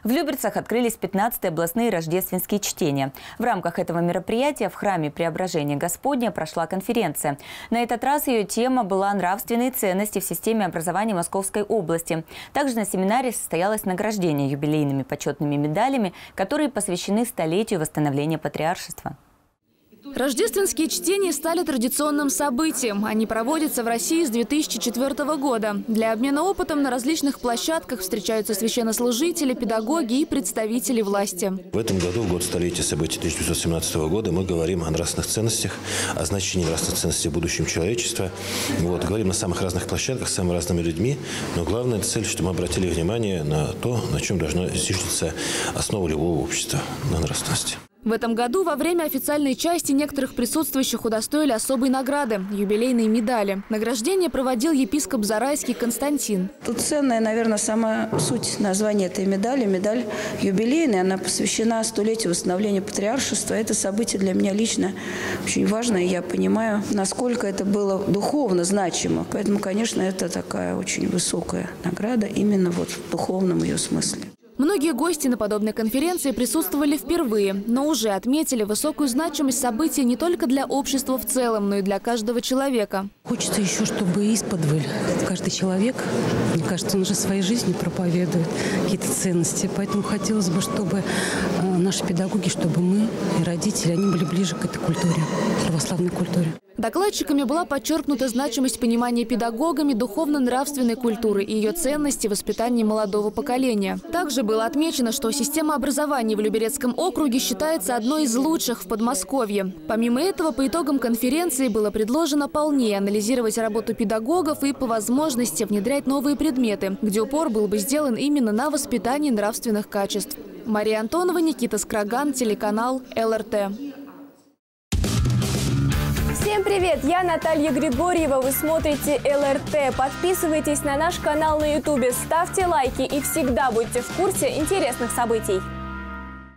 В Люберцах открылись 15-е областные рождественские чтения. В рамках этого мероприятия в храме Преображения Господня прошла конференция. На этот раз ее тема была «Нравственные ценности в системе образования Московской области». Также на семинаре состоялось награждение юбилейными почетными медалями, которые посвящены столетию восстановления патриаршества. Рождественские чтения стали традиционным событием. Они проводятся в России с 2004 года. Для обмена опытом на различных площадках встречаются священнослужители, педагоги и представители власти. В этом году, в год столетия событий 1917 года, мы говорим о нравственных ценностях, о значении нравственных ценностей в будущем человечества. Говорим на самых разных площадках, с самыми разными людьми. Но главная цель, что мы обратили внимание на то, на чем должна зиждется основа любого общества, на нравственности. В этом году во время официальной части некоторых присутствующих удостоили особой награды – юбилейные медали. Награждение проводил епископ Зарайский Константин. Тут ценная, наверное, сама суть названия этой медали. Медаль юбилейная, она посвящена столетию восстановления патриаршества. Это событие для меня лично очень важное. Я понимаю, насколько это было духовно значимо. Поэтому, конечно, это такая очень высокая награда именно вот в духовном ее смысле. Многие гости на подобной конференции присутствовали впервые, но уже отметили высокую значимость события не только для общества в целом, но и для каждого человека. Хочется еще, чтобы исподволь каждый человек, мне кажется, он уже своей жизнью проповедует какие-то ценности. Поэтому хотелось бы, чтобы наши педагоги, чтобы мы и родители, они были ближе к этой культуре, православной культуре. Докладчиками была подчеркнута значимость понимания педагогами духовно-нравственной культуры и ее ценности в воспитании молодого поколения. Также было отмечено, что система образования в Люберецком округе считается одной из лучших в Подмосковье. Помимо этого, по итогам конференции было предложено полнее анализировать работу педагогов и по возможности внедрять новые предметы, где упор был бы сделан именно на воспитании нравственных качеств. Мария Антонова, Никита Скраган, телеканал ЛРТ. Всем привет! Я Наталья Григорьева. Вы смотрите ЛРТ. Подписывайтесь на наш канал на YouTube, ставьте лайки и всегда будьте в курсе интересных событий.